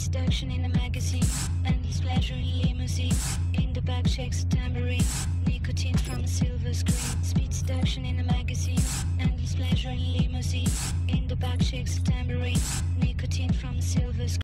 seduction in a magazine, endless pleasure in limousine. In the back shakes a tambourine, nicotine from a silver screen. Speed seduction in a magazine,